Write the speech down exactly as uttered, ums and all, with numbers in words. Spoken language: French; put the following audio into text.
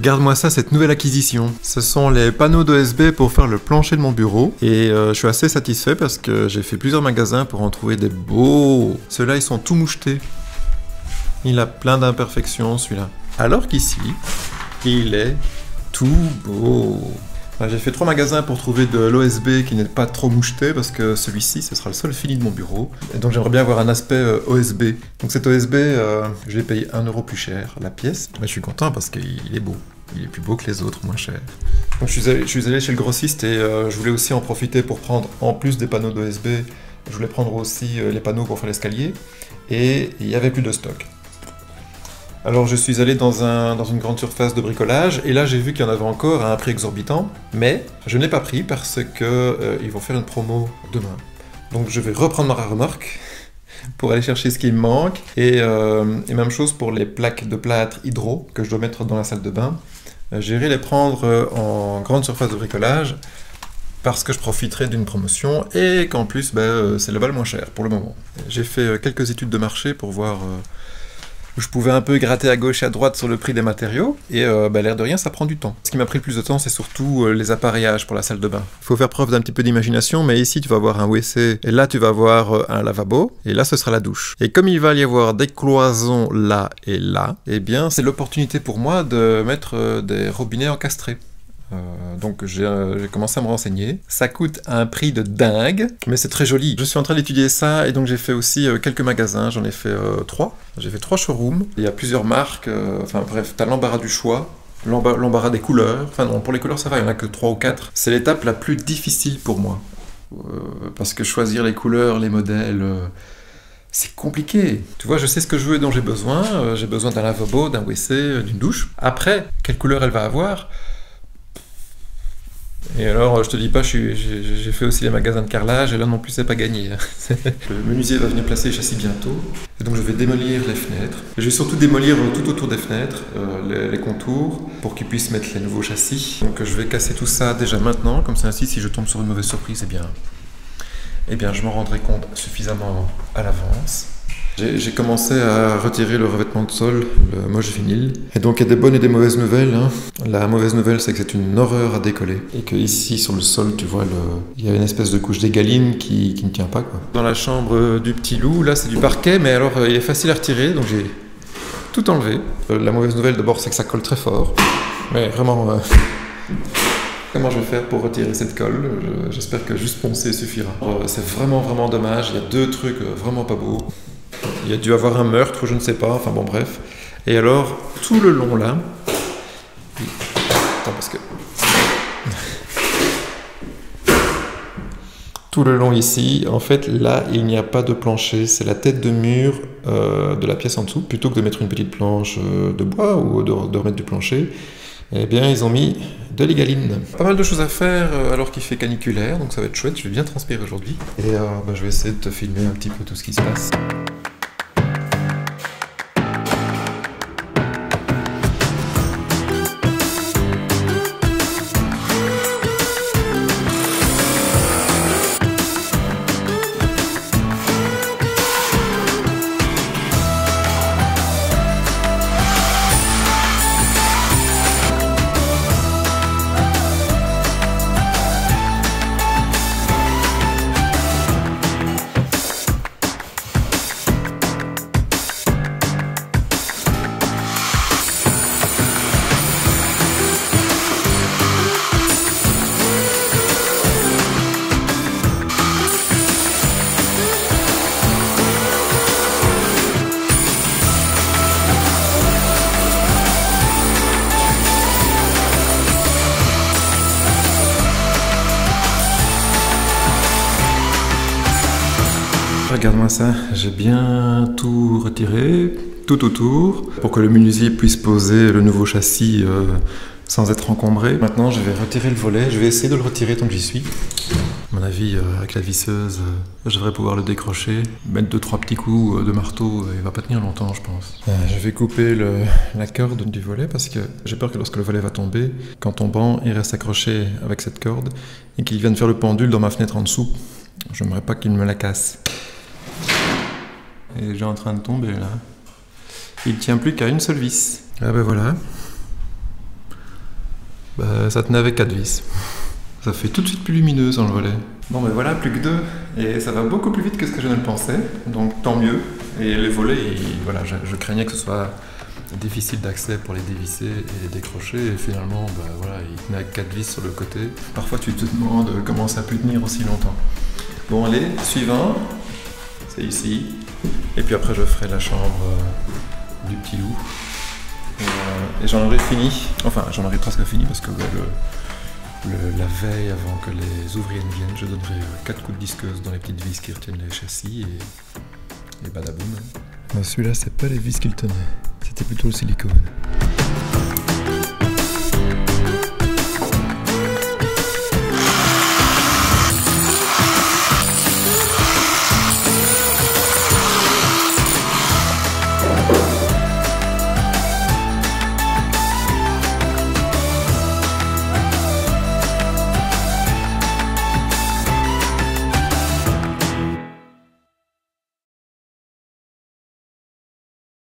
Regarde-moi ça, cette nouvelle acquisition. Ce sont les panneaux d'O S B pour faire le plancher de mon bureau. Et euh, je suis assez satisfait parce que j'ai fait plusieurs magasins pour en trouver des beaux. Ceux-là, ils sont tout mouchetés. Il a plein d'imperfections, celui-là. Alors qu'ici, il est tout beau. J'ai fait trois magasins pour trouver de l'O S B qui n'est pas trop moucheté parce que celui-ci, ce sera le seul fini de mon bureau. Et donc j'aimerais bien avoir un aspect euh, O S B. Donc cet O S B, euh, je l'ai payé un euro plus cher la pièce. Mais je suis content parce qu'il est beau. Il est plus beau que les autres, moins cher. Donc je suis allé, je suis allé chez le grossiste et euh, je voulais aussi en profiter pour prendre, en plus des panneaux d'O S B, je voulais prendre aussi euh, les panneaux pour faire l'escalier. Et il n'y avait plus de stock. Alors je suis allé dans, un, dans une grande surface de bricolage et là j'ai vu qu'il y en avait encore à un prix exorbitant, mais je ne l'ai pas pris parce que euh, ils vont faire une promo demain. Donc je vais reprendre ma remorque pour aller chercher ce qui me manque et, euh, et même chose pour les plaques de plâtre hydro que je dois mettre dans la salle de bain. Euh, J'irai les prendre euh, en grande surface de bricolage parce que je profiterai d'une promotion et qu'en plus ben, euh, c'est le bal moins cher pour le moment. J'ai fait euh, quelques études de marché pour voir... Euh, je pouvais un peu gratter à gauche et à droite sur le prix des matériaux, et euh, bah, l'air de rien, ça prend du temps. Ce qui m'a pris le plus de temps, c'est surtout euh, les appareillages pour la salle de bain. Il faut faire preuve d'un petit peu d'imagination, mais ici, tu vas avoir un W C, et là, tu vas avoir euh, un lavabo, et là, ce sera la douche. Et comme il va y avoir des cloisons là et là, eh bien, c'est l'opportunité pour moi de mettre euh, des robinets encastrés. Euh, donc j'ai euh, commencé à me renseigner. Ça coûte un prix de dingue, mais c'est très joli. Je suis en train d'étudier ça et donc j'ai fait aussi euh, quelques magasins. J'en ai fait euh, trois. J'ai fait trois showrooms. Il y a plusieurs marques. Euh, enfin bref, t'as l'embarras du choix, l'embarras des couleurs. Enfin non, pour les couleurs ça va, il n'y en a que trois ou quatre. C'est l'étape la plus difficile pour moi. Euh, parce que choisir les couleurs, les modèles... Euh, c'est compliqué. Tu vois, je sais ce que je veux et dont j'ai besoin. Euh, j'ai besoin d'un lavabo, d'un W C, d'une douche. Après, quelle couleur elle va avoir ? Et alors, je te dis pas, j'ai fait aussi les magasins de carrelage, et là non plus, c'est pas gagné. Le menuisier va venir placer les châssis bientôt, et donc je vais démolir les fenêtres. Et je vais surtout démolir tout autour des fenêtres, euh, les, les contours, pour qu'ils puissent mettre les nouveaux châssis. Donc je vais casser tout ça déjà maintenant, comme ça ainsi, si je tombe sur une mauvaise surprise, eh bien, eh bien je m'en rendrai compte suffisamment à l'avance. J'ai commencé à retirer le revêtement de sol, le moche vinyle. Et donc il y a des bonnes et des mauvaises nouvelles. Hein. La mauvaise nouvelle, c'est que c'est une horreur à décoller. Et que ici, sur le sol, tu vois, le... il y a une espèce de couche d'égaline qui, qui ne tient pas, quoi. Dans la chambre du petit loup, là, c'est du parquet, mais alors il est facile à retirer, donc j'ai tout enlevé. La mauvaise nouvelle, d'abord, c'est que ça colle très fort. Mais vraiment... Euh... Comment je vais faire pour retirer cette colle? J'espère que juste poncer suffira. Euh, c'est vraiment, vraiment dommage. Il y a deux trucs vraiment pas beaux. Il y a dû avoir un meurtre, je ne sais pas, enfin bon bref. Et alors, tout le long là... Attends, parce que... Tout le long ici, en fait, là, il n'y a pas de plancher. C'est la tête de mur euh, de la pièce en dessous. Plutôt que de mettre une petite planche euh, de bois ou de, de remettre du plancher, eh bien, ils ont mis de l'égaline. Pas mal de choses à faire euh, alors qu'il fait caniculaire, donc ça va être chouette. Je vais bien transpirer aujourd'hui. Et euh, bah, je vais essayer de te filmer un petit peu tout ce qui se passe. Regarde-moi ça, j'ai bien tout retiré, tout autour, pour que le menuisier puisse poser le nouveau châssis euh, sans être encombré. Maintenant, je vais retirer le volet, je vais essayer de le retirer tant que j'y suis. À mon avis, euh, avec la visseuse, euh, je devrais pouvoir le décrocher. Mettre deux, trois petits coups de marteau, euh, il va pas tenir longtemps, je pense. Euh, je vais couper le, la corde du volet parce que j'ai peur que lorsque le volet va tomber, qu'en tombant, il reste accroché avec cette corde et qu'il vienne faire le pendule dans ma fenêtre en dessous. J'aimerais pas qu'il me la casse. Il est déjà en train de tomber là. Il tient plus qu'à une seule vis. Ah ben voilà. Bah, ça tenait avec quatre vis. Ça fait tout de suite plus lumineux sans le volet. Bon ben voilà, plus que deux. Et ça va beaucoup plus vite que ce que je ne le pensais, donc tant mieux. Et les volets, ils- voilà, je, je craignais que ce soit difficile d'accès pour les dévisser et les décrocher, et finalement, bah, voilà, il tenait avec quatre vis sur le côté. Parfois tu te demandes comment ça a pu tenir aussi longtemps. Bon allez, suivant, c'est ici. Et puis après je ferai la chambre euh, du petit loup. Et, euh, et j'en aurai fini, enfin j'en aurai presque fini parce que ouais, le, le- la veille avant que les ouvriers ne viennent, je donnerai quatre coups de disqueuse dans les petites vis qui retiennent les châssis et, et badaboum. Celui-là c'est pas les vis qu'il tenait, c'était plutôt le silicone.